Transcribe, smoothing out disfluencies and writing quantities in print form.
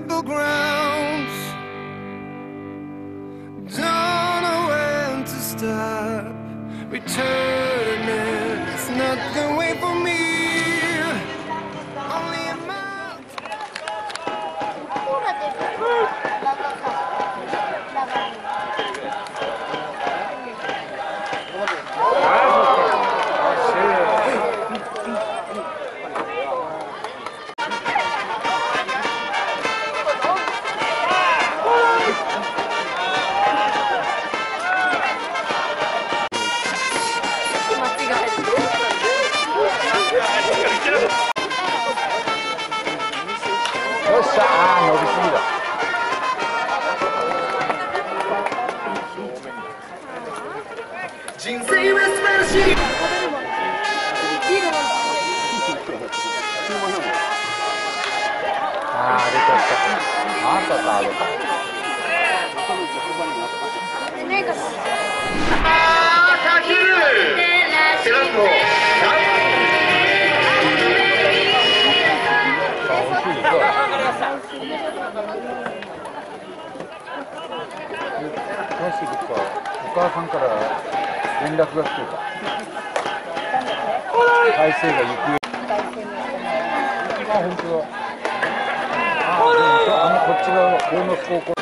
simple grounds. Don't know when to stop. Return is not the way for me. Only a mouth.人生は素晴らしい。 出ちゃった。あったか、あれか。かける。セランコ。詳しいことはお母さんから連絡が来てた。体勢が行方。あ、本当だ。こっち側、鴻巣高校。